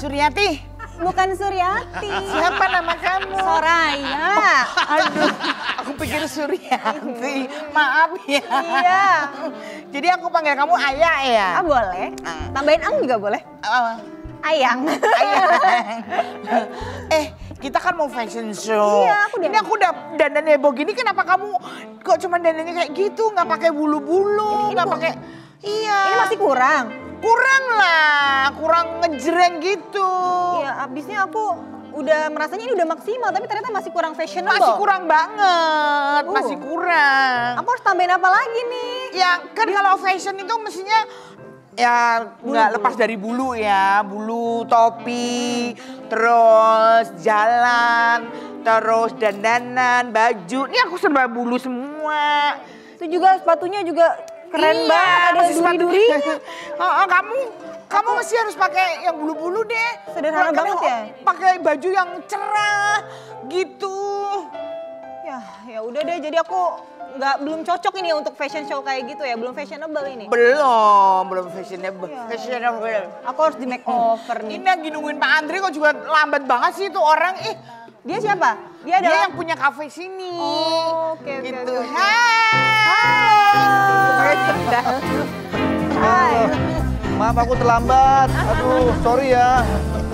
Suryati. Bukan Suryati. Siapa nama kamu? Soraya. Aduh, aku pikir Suryati. Maaf ya. Iya. Jadi aku panggil kamu Ayah ya? Ah boleh. Tambahin ang juga boleh. Ayang. Kita kan mau fashion show. Iya, Ini aku udah dandan heboh gini, kenapa kamu kok cuma dandannya kayak gitu? Nggak pakai bulu-bulu, nggak pakai... Iya. Ini masih kurang. Kurang lah, kurang ngejreng gitu. Iya, abisnya aku udah merasanya ini udah maksimal, tapi ternyata masih kurang fashionable. Masih kurang banget, masih kurang. Aku harus tambahin apa lagi nih? Ya kan kalau fashion itu mestinya ya nggak lepas dari bulu ya, bulu, topi, terus jalan, terus dandanan, baju. Ini aku serba bulu semua. Itu juga sepatunya juga keren banget, ada duri-durinya. Kamu mesti harus pakai yang bulu-bulu deh. Sederhana banget ya? Pakai baju yang cerah gitu. Ya udah deh, jadi aku belum cocok ini untuk fashion show kayak gitu ya, belum fashionable ini. Belum fashionable. Ya. Fashionable. Aku harus di makeover nih. Ini lagi nungguin Pak Andri kok juga lambat banget sih itu orang. Dia siapa? Dia Dia yang punya kafe sini. Oh, oke. Gitu. Hai. Maaf aku terlambat. Aduh, sorry ya.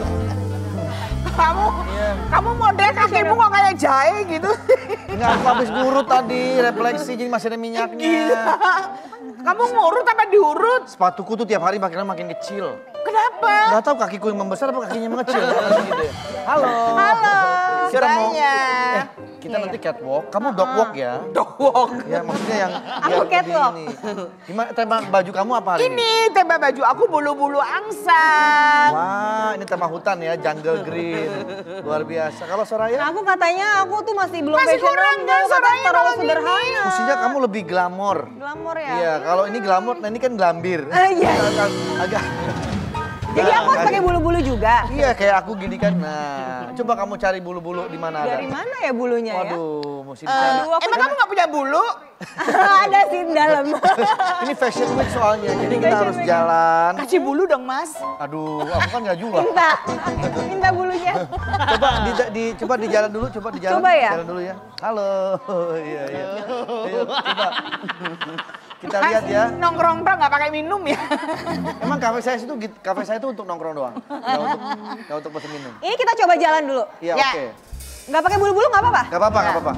Kamu model kakimu kok kayak jahe gitu. Enggak, aku habis ngurut tadi, refleksi jadi masih ada minyaknya. Kamu ngurut apa diurut? Sepatuku tuh tiap hari makin kecil. Kenapa? Gak tahu kakiku yang membesar apa kakinya mengecil. Gitu ya. Halo. Kita mau, kita nanti catwalk. Kamu dog walk ya? Dog walk. Ya maksudnya yang Aku catwalk. Gimana tema baju kamu apa hari ini? Ini tema baju aku bulu-bulu angsa. Wah, ini tema hutan ya, jungle green. Luar biasa. Kalau Soraya? Aku katanya aku tuh masih belum Masih kurang kan Soraya terlalu kalau sederhana. Mestinya kamu lebih glamor. Glamor ya? Iya, kalau ini glamor, nah ini kan glambir. Iya. Agak. Jadi aku harus pakai bulu-bulu juga? Iya, kayak aku gini kan. Nah, coba kamu cari bulu-bulu di mana ada. Dari mana ya bulunya ya? Waduh, mesti dicari. Emang kamu gak punya bulu? Ada sih di dalam. Ini fashion week soalnya, jadi kita harus jalan. Kasih bulu dong mas. Aduh, aku kan nggak jual. Minta bulunya. Coba di jalan dulu, coba di jalan. Coba ya? Jalan dulu ya. Halo, iya. Ayo, coba. Kita lihat ya. Nongkrong dong nggak pakai minum ya? Emang kafe saya itu untuk nongkrong doang, nggak untuk pesen minum. Ini kita coba jalan dulu. Iya, Ya. oke. Nggak pakai bulu-bulu nggak apa-apa? Nggak apa-apa.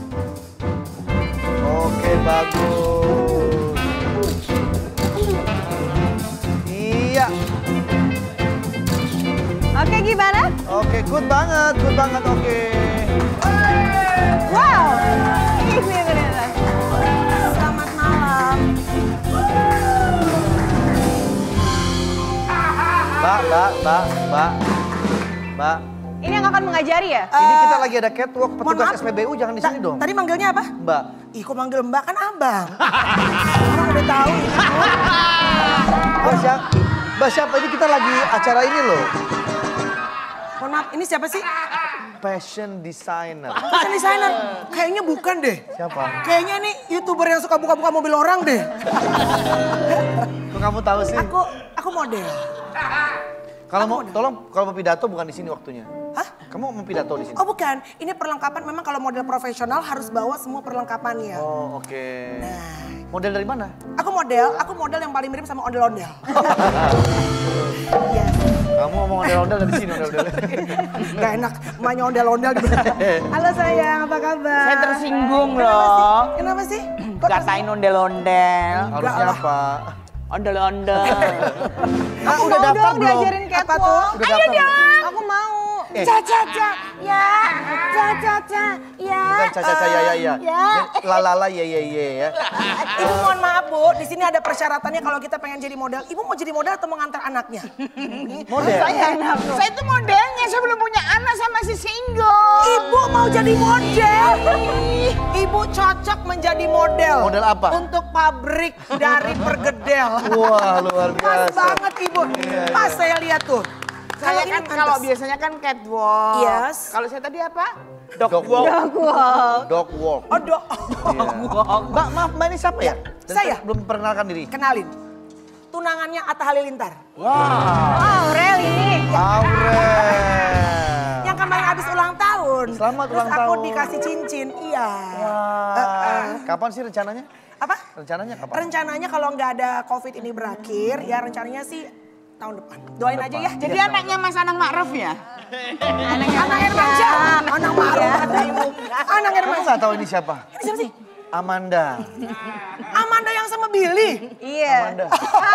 Oke, bagus. Iya. Oke, gimana? Oke, good banget, oke. Wow. Ini beneran. Selamat malam. Mbak. Ini yang akan mengajari ya? Ini kita lagi ada catwalk, petugas SPBU jangan di sini dong. Tadi manggilnya apa? Mbak. Ih, kok manggil Mbak kan Abang. Orang udah tahu ini. Mbak siapa ini kita lagi acara ini loh. Mohon maaf, ini siapa sih? Fashion designer. Fashion designer. Kayaknya bukan deh. Siapa? Kayaknya nih YouTuber yang suka buka-buka mobil orang deh. Kok kamu tahu sih? Aku model. Kalau mau pidato bukan di sini waktunya. Hah? Kamu mau pidato di sini? Oh bukan, ini perlengkapan memang kalau model profesional harus bawa semua perlengkapannya. Oh, oke. Model dari mana? Aku model yang paling mirip sama ondel-ondel. Yes. Kamu ngomong ondel-ondel dari sini ondel-ondel. Gak enak, emaknya ondel-ondel di Halo sayang, apa kabar? Saya tersinggung loh. Kenapa sih? Kok Gatain ondel-ondel. Harusnya apa? Ondel-ondel. Udah daftar dong belum? diajarin catwalk. Udah daftar? Aku mau. Caca, ya. Caca, ya. Bukan caca ya. Lalala ya. Ibu mohon maaf Bu, di sini ada persyaratannya kalau kita pengen jadi model. Ibu mau jadi model atau mau ngantar anaknya? Model? Saya itu modelnya, saya belum punya anak sama si single. Ibu mau jadi model. Ibu cocok menjadi model. Model apa? Untuk pabrik dari pergedel. Wah, luar Pas biasa. banget Ibu. Pas saya lihat tuh. Saya kan ini kalau pantas. biasanya kan catwalk. Yes. Kalau saya tadi apa? Dog walk. Oh, Mbak, maaf Mbak ini siapa ya? Saya. Belum perkenalkan diri. Kenalin. tunangannya Atta Halilintar. Aureli. Aurel. Yang kemarin habis ulang tahun. Selamat Terus ulang aku tahun. dikasih cincin, iya. Kapan sih rencananya? Apa? Rencananya kapan? Rencananya kalau nggak ada COVID ini berakhir, ya rencananya sih tahun depan. Doain aja ya. Jadi anaknya Mas Anang Ma'ruf ya? Anak Hermansyah. Anak Ma'ruf. Anak Kamu Hermansyah. nggak tahu ini siapa? Ini siapa sih? Amanda. Amanda yang sama Billy. Iya. Amanda.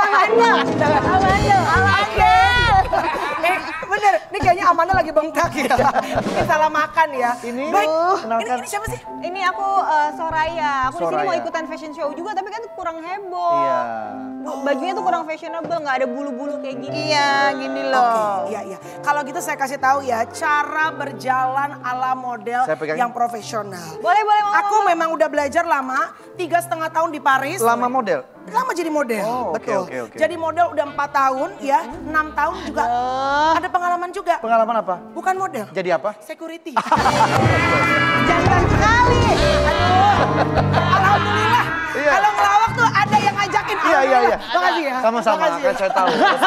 Amanda. Bener, ini kayaknya Amanda lagi bengkak ya. Mungkin salah makan ya. Ini, Baik, kenalkan. ini siapa sih? Ini aku Soraya. Aku di sini Soraya. mau ikutan fashion show juga, tapi kan kurang heboh. Iya. Bajunya tuh kurang fashionable, nggak ada bulu-bulu kayak gini. Iya, gini loh. Oke, iya. Kalau gitu saya kasih tahu ya, cara berjalan ala model Saya pegang. yang profesional. Boleh, Mama. Aku memang udah belajar lama, 3,5 tahun di Paris. Lama model. Lama jadi model, Oh, oke, betul. oke. Jadi model udah 4 tahun ya, 6 tahun juga. Ada pengalaman juga. Pengalaman apa? Bukan model, Jadi apa? security. Jangan sekali. Alhamdulillah. Iya. Kalau ngelawak tuh ada yang ngajakin. Iya. Alhamdulillah. Makasih ya. Sama-sama, Makasih ya. kan saya tahu.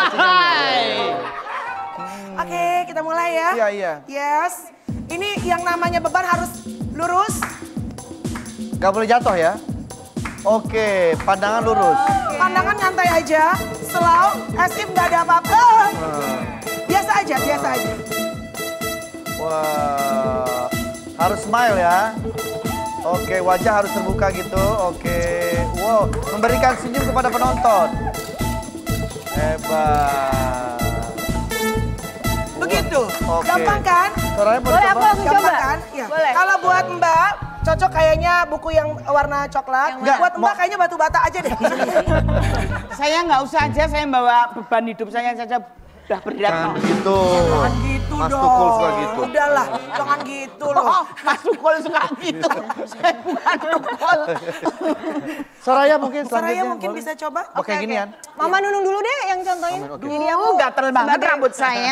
Oke, kita mulai ya. Iya. Yes. Ini yang namanya beban harus lurus. Gak boleh jatuh ya? Oke, pandangan lurus. Pandangan nyantai aja. Slow, as if nggak ada apa-apa. Biasa aja, biasa aja. Wah, harus smile ya. Oke, wajah harus terbuka gitu. Oke, wow, memberikan senyum kepada penonton. Hebat. Begitu. Oke. Gampang kan? Suaranya mau Boleh, dicoba? aku langsung Gampang coba. kan? Iya. Boleh. Kalau buat Mbak, cocok kayaknya buku yang warna coklat. Enggak, Buat Mbak kayaknya batu bata aja deh. Saya nggak usah aja, saya bawa beban hidup saya saja udah berat. Jangan kok. gitu. Jangan gitu Mas dong. Tukul suka gitu. Udahlah, jangan gitu loh. Oh, Mas Tukul suka gitu. Saya bukan Tukul. Soraya mungkin selanjutnya. Soraya mungkin boleh? bisa coba. Pakai ginian. Mama Nunung dulu deh yang contohin. Oke. Jadi aku Gatel banget rambut saya.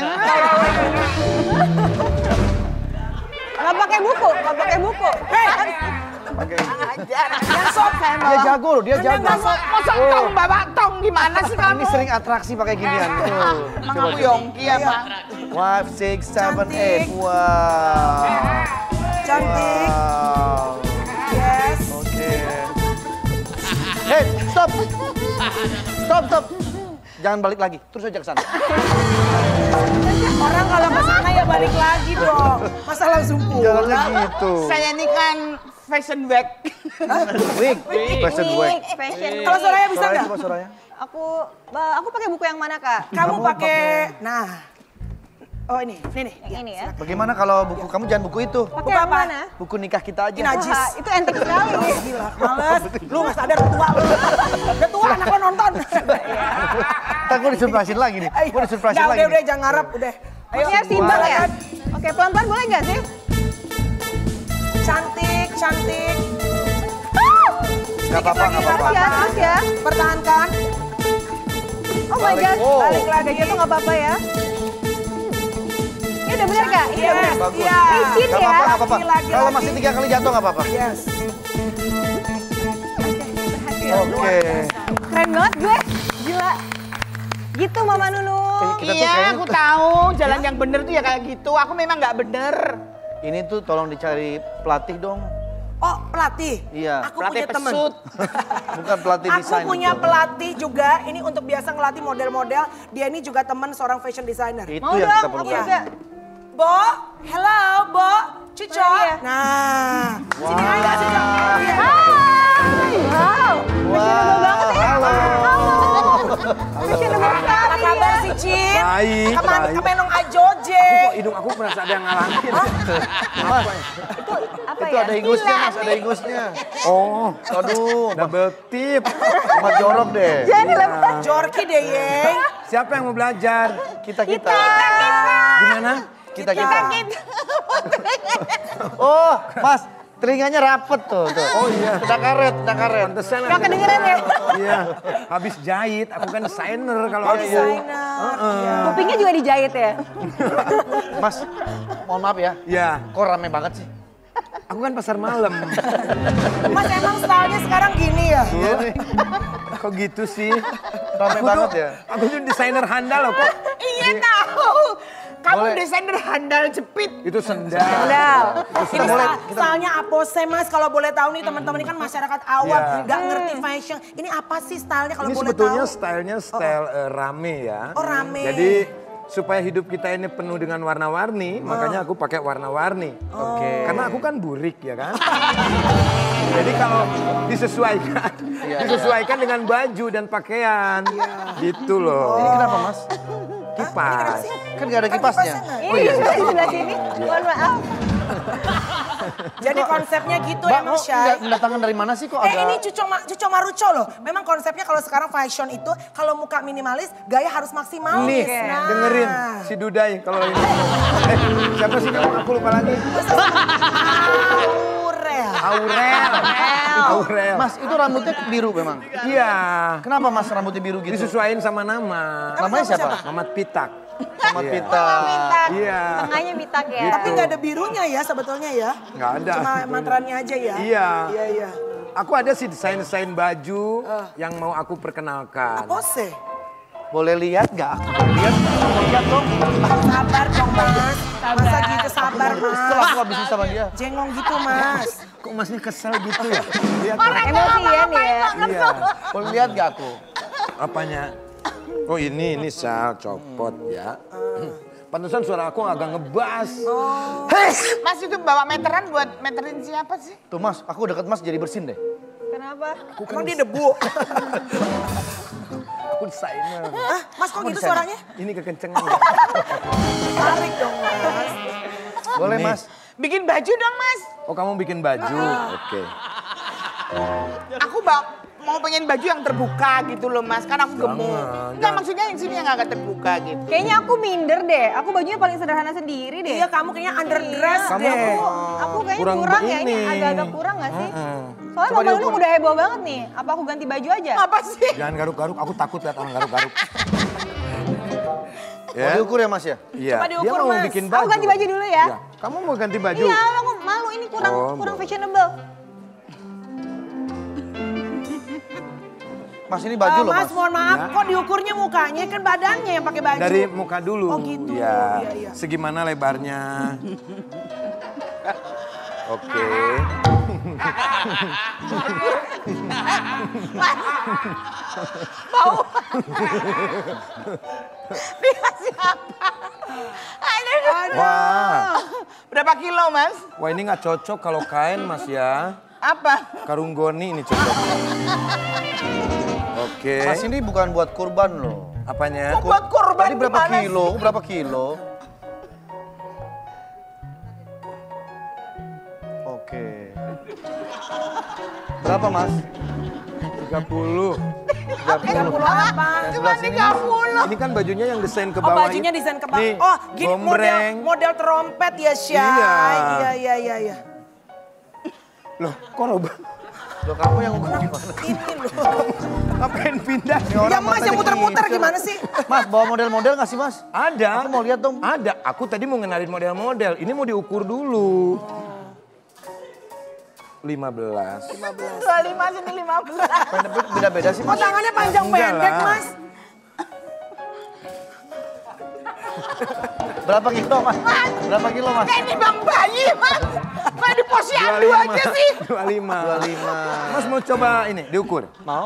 nggak pakai buku, nggak pakai buku. Pakai. Yang sob saya Dia bawa. jago loh, dia jago. Masa tong bawa tong gimana sih kamu? Ini sering atraksi pakai ginian. Tuh. Emang aku Yongki ya, Pak? 5, 6, 7, 8. Cantik. Wow. Cantik. Wow. Yes. Oke. Hey, stop. Stop. Jangan balik lagi, terus aja ke sana. Orang kalau ke sana ya balik lagi dong. Masa langsung Jangan pulang? gitu. Saya ini kan fashion week. Wig, fashion wig. Fashion. Kalau Soraya bisa Soraya, nggak? coba Soraya. Aku pakai buku yang mana, Kak? Kamu pakai, nah. Oh ini nih. Yang ini ya. Bagaimana kalau buku kamu jangan buku itu? Pakai Buku yang apa? mana? Buku nikah kita aja. Ini najis. Wah, itu antik sekali. Gila, males. Lu nggak sadar udah tua lu. Udah tua anak lo nonton. Ntar gue disurprisein lagi nih. Gue disurprisein lagi. Udah, jangan ngarep, udah. Ayo, Maksudnya timbang ya? silakan. Oke, pelan-pelan boleh nggak sih? Cantik. Gak apa-apa, gak apa-apa. Terus ya. Pertahankan. Oh my God. Oh. Balik lagi gitu nggak apa-apa ya. Ini udah bener, Kak? Ini udah bener. Bagus. Iya. Licin Gak ya. apa-apa, gak apa-apa. Lagi. Kalau masih 3 kali jatuh gak apa-apa. Yes. Oke. Keren banget gue. Gila. Gitu Mama Nunung. Kita tuh Iya, kayaknya aku tahu. Jalan yang bener tuh ya kayak gitu. Aku memang nggak bener. Ini tuh tolong dicari pelatih dong. Oh, pelatih. Iya. Aku Pelatih punya teman. pesut. Bukan pelatih Aku desain. punya gitu. pelatih juga. Ini untuk biasa ngelatih model-model. Dia ini juga teman seorang fashion designer. Itu Mau yang dong, kita aku perlukan. juga. Bo, hello, Bo, Cuco. Iya. Nah, sini aja, Cuco. Iya. Wow. Wah, halo. Fashionable Apa sekali kabar ya. si Cin? Baik, Kapan baik. kemenong ajoje? Kok hidung aku merasa ada yang ngalangin? Mas, Itu apa itu ya? ada ingusnya mas, ada ingusnya. Oh, Aduh, double tip. Mat jorok deh. Jadi lepas. Jorki deh, Yeng. Siapa yang mau belajar? Kita. Gimana? Kita. Oh, mas, telinganya rapet tuh. Oh iya. Udah karet. Pantesan. Gak kedengeran ya? Iya. Habis jahit, aku kan desainer kalau Oh, aku. Desainer. Iya. Kupingnya juga dijahit ya? Mas, mohon maaf ya. Iya. Kok rame banget sih? Aku kan pasar malam. Mas emang stylenya sekarang gini ya? Iya nih. Kok gitu sih? Rame banget ya. Aku tuh desainer handal loh kok. Iya tahu. Kamu Boleh. desainer handal jepit. Itu sendal. Ini stylenya Apose Mas, kalau boleh tahu nih teman-teman ini kan masyarakat awam, Iya. nggak ngerti fashion. Ini apa sih stylenya kalau Ini boleh sebetulnya tahu? stylenya style rame ya. Oh, rame. Jadi supaya hidup kita ini penuh dengan warna-warni, makanya aku pakai warna-warni. Oke. Karena aku kan burik ya kan. Jadi kalau disesuaikan dengan baju dan pakaian. Gitu loh. Ini kenapa Mas? Kipas. Kan gak ada kipasnya. Ini di sebelah sini. Mohon maaf. Jadi konsepnya gitu Mbak, ya Mas kok Syai. mendatangkan dari mana sih kok agak... Ini Cuco Maruco loh. Memang konsepnya kalau sekarang fashion itu kalau muka minimalis, gaya harus maksimalis. Nih, dengerin si Dudai kalau ini. Siapa sih kamu? Aku lupa lagi. Aurel. Mas, itu rambutnya biru memang? Iya. Kenapa Mas rambutnya biru gitu? Disesuaiin sama nama. Namanya siapa? Mamat Pitak. Mamat Iya. Pita. Iya. Tengahnya bitak ya. Tapi nggak ada birunya ya sebetulnya ya. Nggak ada. Cuma mantranya aja ya. Iya. Iya. Aku ada sih desain-desain baju yang mau aku perkenalkan. Apose. Boleh lihat gak? Lihat dong. Sabar dong Mas. Masa gitu sabar Kesel Mas. aku habis ini sama dia. Jengong gitu Mas. Kok masnya kesel gitu ya? Lihat Emosian ya. Iya. Boleh lihat gak aku? Apanya? Oh ini sal copot ya. Pantesan suara aku agak ngebas. Mas itu bawa meteran buat meterin siapa sih? Tuh Mas, aku deket Mas jadi bersin deh. Kenapa? Emang dia debu. Aku desainer. Mas kok gitu suaranya? Ini kekencengan ya. Tarik dong Mas. Boleh Ini. Mas. Bikin baju dong Mas. Oh kamu bikin baju? Oke. Aku mau pengen baju yang terbuka gitu loh Mas. Kan aku gemuk. Enggak jangan. maksudnya yang sini yang agak terbuka gitu. Kayaknya aku minder deh. Aku bajunya paling sederhana sendiri deh. Iya kamu kayaknya underdress Iya, deh. Aku kayaknya Kurang kurang ya, ini ini. agak-agak kurang gak sih? Soalnya Coba Bang Lung diukur. udah heboh banget nih. Apa aku ganti baju aja? Apa sih? Jangan garuk-garuk, aku takut lihat orang garuk-garuk. Mau diukur ya Mas ya? Iya. Coba diukur, Dia mau Mas. bikin Aku baju. ganti baju dulu ya. Iya. Kamu mau ganti baju? Iya, aku malu ini kurang Oh, kurang boleh. fashionable. Mas ini baju loh Mas Mas. mohon maaf, Ya. kok diukurnya mukanya kan badannya yang pakai baju. Dari muka dulu. Oh gitu, Iya. iya. Segimana lebarnya? Oke. Dia siapa? Aduh. Wah, Berapa kilo Mas? wah ini nggak cocok kalau kain Mas ya. Apa? Karung goni ini cocok. Oke. Mas ini bukan buat kurban loh. Apanya? Kok buat korban Tadi berapa gimana kilo? sih? Berapa kilo? Oke. Berapa Mas? 30. 30. Apa? Cuma 30. Ini kan bajunya yang desain ke Oh bawah. bajunya ini. desain ke bawah. Nih, Oh gini gombreng. model trompet ya Syai. Iya. Iya. Loh, kok robek? Loh kamu yang ukur gimana? Ini loh. Ngapain pindah? Ini Ya orang Mas yang matanya muter-muter kincir. gimana sih? Mas bawa model-model gak sih Mas? Ada. Aku mau lihat dong. Ada. Aku tadi mau ngenalin model-model. Ini mau diukur dulu. 15. 25 sini 15. Beda-beda sih Oh Mas. tangannya panjang Enggak pendek lah. Mas. Berapa kilo Mas? Berapa kilo Mas? Kayak ini bang bayi Mas. Kayak di posyandu aja sih. 25. 25. Mas mau coba ini diukur? Mau?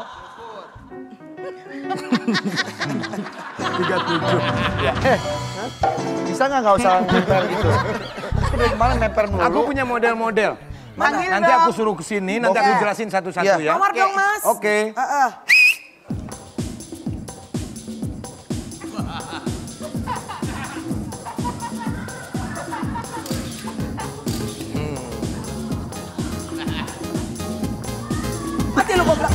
37. Ya. Bisa nggak usah nempel gitu? Aku dari kemarin nempel mulu. Aku punya model-model. Panggil Nanti dong. aku suruh ke sini, nanti aku jelasin satu-satu Iya. ya. Nomor dong Mas. Oke. Mati lu goblok.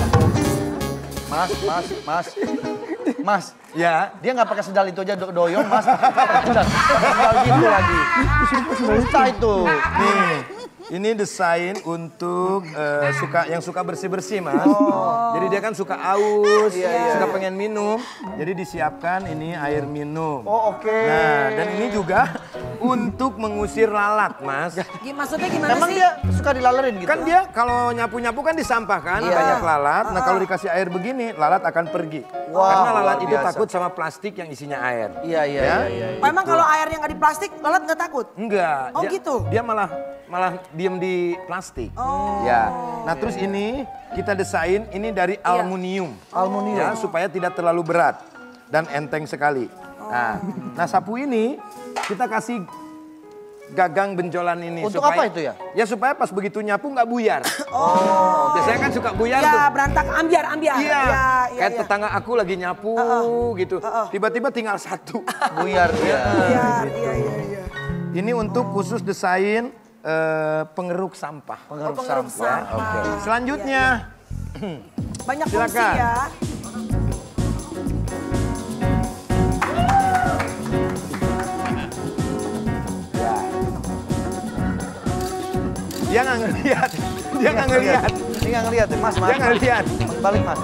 Mas, Ya. dia nggak pakai sendal itu aja doyong, Mas. Sendal gitu lagi. Susah itu. Nih. Ini desain untuk yang suka bersih-bersih, Mas. Jadi dia kan suka aus, suka pengen minum. Jadi disiapkan ini air minum. Oh, oke. Nah, dan ini juga untuk mengusir lalat, Mas. Maksudnya gimana Memang sih? dia suka dilalerin gitu? Kan dia kalau nyapu-nyapu kan disampahkan banyak lalat. Nah, kalau dikasih air begini, lalat akan pergi. Karena lalat itu takut sama plastik yang isinya air. Iya. Memang kalau airnya nggak di plastik, lalat nggak takut? Enggak. Oh, gitu? Dia malah diem di plastik. Ya. Nah, terus ini kita desain ini dari aluminium. Aluminium. Ya, supaya tidak terlalu berat dan enteng sekali. Nah, sapu ini kita kasih gagang benjolan ini. Untuk supaya, apa itu ya? Ya supaya pas begitu nyapu nggak buyar. Biasanya kan suka buyar Ya, tuh. berantakan, ambiar. Iya, kayak tetangga aku lagi nyapu gitu. Tiba-tiba tinggal satu. Buyar dia. Iya. Ini untuk khusus desain pengeruk sampah. Pengeruk Pengeruk sampah. sampah. Oke. Selanjutnya, Banyak fungsi Silakan. ya. dia nggak ngeliat. Dia nggak ngeliat. Ini nggak ngeliat ya, Mas. Dia nggak lihat. Balik Mas.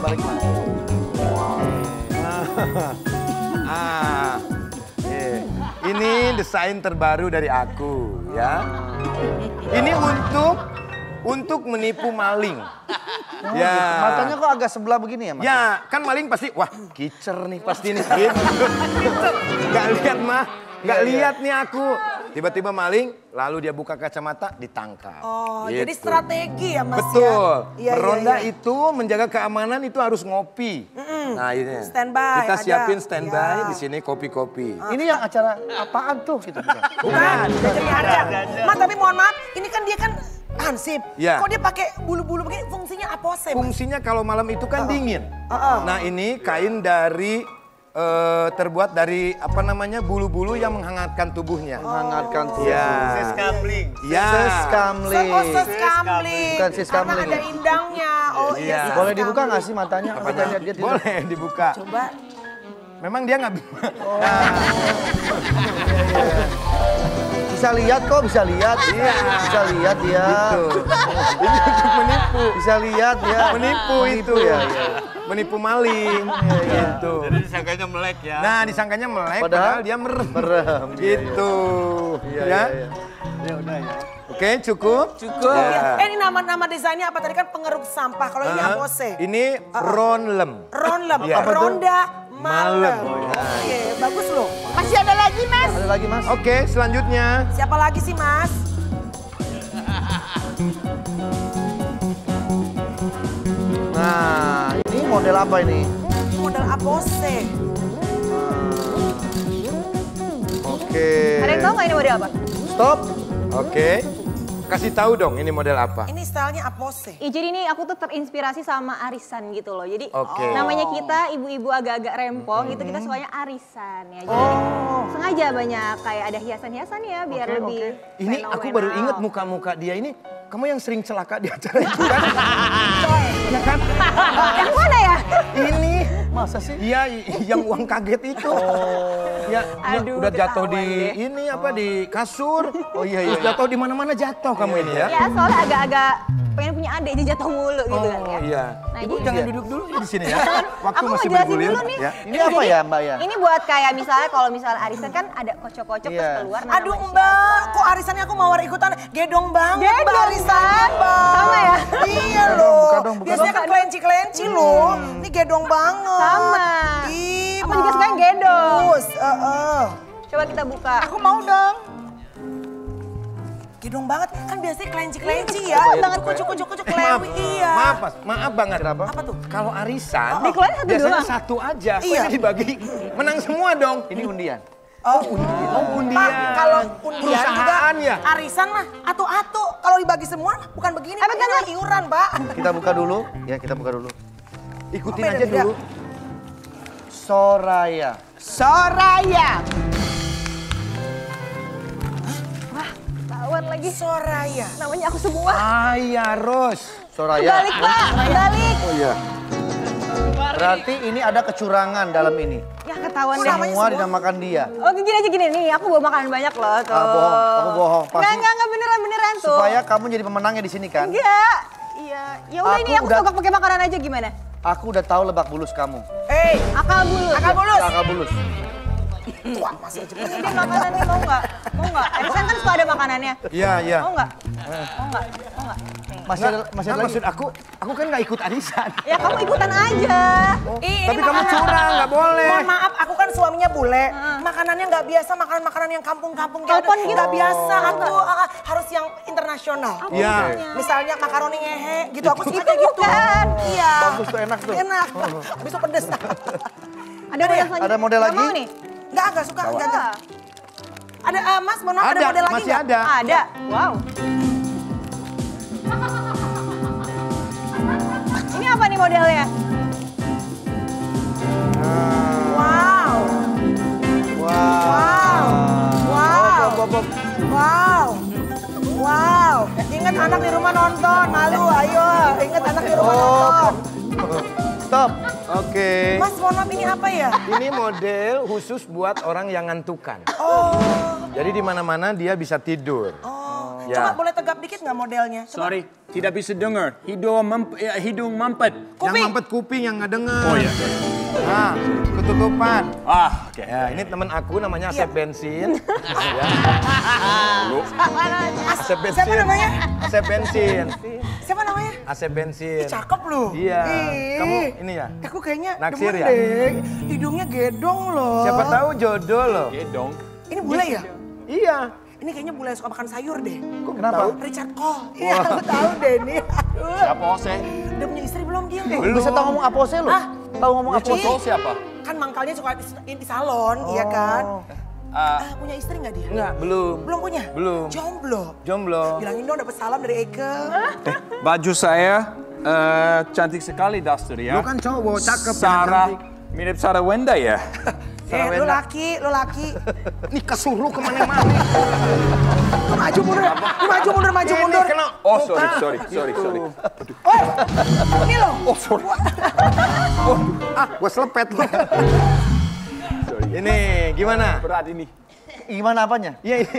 Ini desain terbaru dari aku, ya. Ini untuk menipu maling. Ya. Matanya kok agak sebelah begini ya, Mas? Ya, kan maling pasti, wah kicer nih pasti nih. Gitu. Gak lihat mah, gak lihat nih aku. Tiba-tiba maling, lalu dia buka kacamata, ditangkap. Oh, Gitu. jadi strategi ya Mas Betul. ya? Meronda itu menjaga keamanan itu harus ngopi. Nah ini. Standby, Kita ada. siapin standby Ya. di sini kopi-kopi. Ini yang acara apaan tuh? Gitu, bukan? Bukan, jadi ada. Mas tapi mohon maaf, ini kan dia kan hansip. Ya. Kok dia pakai bulu-bulu begini, fungsinya apa sih Mas? Fungsinya kalau malam itu kan dingin. Nah ini kain dari terbuat dari apa namanya bulu-bulu yang menghangatkan tubuhnya. Menghangatkan tubuh. Ya. Seskamling. Ya. Seskamling. Seskamling. Bukan seskamling. Karena ada indangnya. Oh iya. Iya. Boleh dibuka nggak sih matanya? Kita lihat dia tidak. Boleh dibuka. Coba. Memang dia nggak. Bisa lihat kok, bisa lihat. Iya. Bisa lihat dia. Gitu. Ini untuk menipu. Bisa lihat ya. Menipu itu ya. Menipu maling. Gitu. Jadi disangkanya melek ya. Nah disangkanya melek Padahal padahal dia merem. Merem. Gitu. Iya, Ya. iya. Ya udah ya. Oke cukup? Cukup. Ya. Ini nama desainnya apa tadi kan pengeruk sampah. Kalau ini apa sih? Ini ronlem. Ronlem. Iya. Apa tuh? Ronda malam. Malam. Oke, bagus loh. Masih ada lagi, Mas? Ada lagi Mas? Oke selanjutnya. Siapa lagi sih Mas? Nah, ini model apa ini? Model apa sih? Oke. Ada yang tahu nggak ini model apa? Stop. Oke. Kasih tahu dong ini model apa. Ini stylenya apa sih? Ya, jadi ini aku tuh terinspirasi sama arisan gitu loh. Jadi Oke. namanya kita ibu-ibu agak-agak rempong gitu kita sukanya arisan ya. Jadi sengaja banyak kayak ada hiasan-hiasan ya biar lebih Ini aku baru fenomenal. ingat muka-muka dia ini. Kamu yang sering celaka di acara itu kan? Ya kan? Yang mana ya? Ini. Masa sih? Iya, yang uang kaget itu. Ya, Aduh, udah jatuh ketahuan di deh. ini apa di kasur. Oh iya, Terus jatuh di mana-mana jatuh kamu ini ya. Ya soalnya agak-agak pengen punya adik aja jatuh mulu gitu kan ya. Iya. Nah, Ibu jadi- jangan duduk dulu ya di sini ya. Waktu Aku mau masih jelasin bergulir. dulu nih. Ya. Ini apa ya Mbak ya? Ini buat kayak misalnya kalau misalnya arisan kan ada kocok-kocok terus Iya. keluar. nah Aduh nama Mbak, siapa? kok arisannya aku mau ikutan gedong banget Gedong, Mbak arisannya Mbak. Mbak. Sama ya? Iya loh. buka dong. Biasanya kan kelenci-kelenci loh. Ini gedong banget. Sama. Ih, Aku juga suka yang gedong. bagus. Coba kita buka. Aku mau dong. Gedong banget. Kan biasanya kelenci-kelenci ya. Coba ya, Tangan coba ya. kucuk-kucuk Maaf, lewi. Iya. maaf, Mas. Maaf banget. Kenapa? Apa tuh? Kalau arisan, Dikeluarin satu biasanya doang. satu aja. Kok Iya. ini dibagi, menang semua dong. Ini undian. Oh, undian. Pak, kalau undian Perusahaan juga ya? arisan mah atu-atu. Kalau dibagi semua bukan begini. Apa Pak, tadi? ini iuran, Pak. Kita buka dulu. Ya, kita buka dulu. Ikutin Apa aja beda-beda? dulu. Soraya. Soraya. Lawan lagi. Soraya. Namanya aku semua. Ayah Ros. Soraya. Balik Pak, balik. Oh iya. Berarti ini ada kecurangan dalam ini. Ya ketahuan deh. Semua dinamakan dia. Oh gini aja gini nih, aku bawa makanan banyak loh tuh. Bohong, kamu bohong. Pasti Enggak beneran tuh. supaya kamu jadi pemenangnya di sini kan? Enggak. Iya. Ya udah ini aku udah- sogok pakai makanan aja gimana? Aku udah tahu lebak bulus kamu. Akal bulus. Akal bulus. Akal bulus. Tua masih aja. Ini deh makanannya mau nggak? Mau nggak? Arisan kan suka ada makanannya. Iya, iya. Mau nggak? Mau nggak? Mau nggak? Nih. Masih ada lagi. Maksud aku kan nggak ikut arisan. Ya kamu ikutan aja. Tapi kamu curang, nggak boleh. Mohon maaf, aku kan suaminya bule. Makanannya nggak biasa, makanan-makanan yang kampung-kampung. Telepon gitu. Nggak biasa, aku harus yang internasional. Iya. Misalnya makaroni ngehe, gitu. Aku suka Itu gitu. bukan. Iya. Bagus tuh, enak tuh. Enak. Habis itu pedes. Ada model selanjutnya? Ada model Nggak lagi? Mau nih? Enggak suka. Enggak. Ada, Mas, mohon maaf, ada Ada, model lagi masih nggak? ada. Ada. Wow. Ini apa nih modelnya? Wow. Wow. Wow. Wow. Wow. Ingat anak di rumah nonton, malu, ayo. Ingat anak di rumah nonton. Stop. Oke. Mas, mohon maaf, ini apa ya? Ini model khusus buat orang yang ngantukan. Jadi di mana-mana dia bisa tidur. Coba boleh tegap dikit nggak modelnya? Coba. Sorry, tidak bisa dengar. Hidung mampet. Yang mampet kuping yang nggak dengar. Oh iya. Nah, ketutupan. Ah, oke. Ya, ini teman aku namanya Asep Bensin. Asep Bensin. Siapa namanya? Asep Bensin. Siapa namanya? Asep Bensin. Cakep lu. Iya. Ih. Kamu ini ya? Aku kayaknya Naksir demen ya? deh. Hidungnya gedong loh. Siapa tahu jodoh loh. Gedong. Ini bule ya? Iya. Ini kayaknya bule yang suka makan sayur deh. Kenapa? Richard Cole. Iya, aku tahu deh nih. Aduh. Siapa Ose? Udah punya istri belum, Gil? Bisa tahu ngomong apose lu? Hah? Tahu ngomong apose? Ose siapa? Kan mangkalnya suka di salon, iya kan? Punya istri nggak dia? Enggak, belum. Belum punya? Belum. Jomblo. Jomblo. Bilangin dong dapet salam dari Eke. Baju saya cantik sekali, Duster ya. Lu kan cowok, cakep. Sarah, cantik. mirip Sarah Wenda ya. Lu laki. Ini kesuruh kemana-mana. Lu maju mundur. Ini kena. Oh, sorry. Woi, ini loh. Oh, sorry. Gua selepet lu. Ini gimana? Berat ini. Gimana apanya? Iya, ini.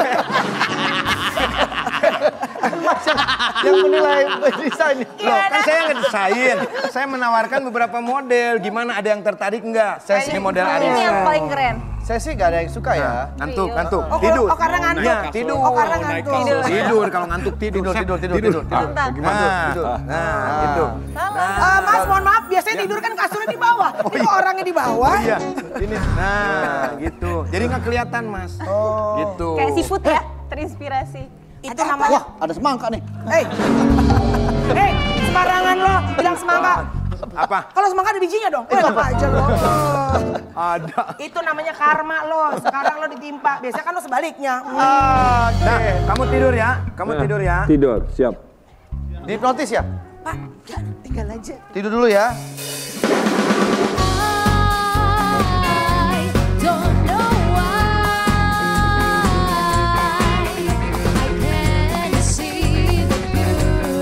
Yang menilai desain. Loh, kan saya ngedesain. Saya menawarkan beberapa model. Gimana, ada yang tertarik nggak? Ini model Ini arisan. yang paling keren. Saya sih gak ada yang suka ya. Ngantuk. Oh, Tidur. karena ngantuk. Iya, tidur. Oh, karena ngantuk. Tidur, kalau ngantuk tidur. Tidur. Tentang. Nah, gitu. Mas, mohon maaf, biasanya tidur kan kasurnya di bawah. Ini kok orangnya di bawah? Iya, ini. Nah, gitu. Jadi nggak kelihatan, Mas. Oh. Gitu. Kayak siput ya, terinspirasi. Itu namanya. Wah, ada semangka nih. Hei, sembarangan lo bilang semangka. Apa? Kalau semangka ada bijinya dong. Apa aja lo. Ada. Itu namanya karma lo. Sekarang lo ditimpa. Biasanya kan lo sebaliknya. Nah, kamu tidur ya. Kamu tidur ya. Tidur, siap. Dihipnotis ya? Pak, ya, tinggal aja. Tidur dulu ya.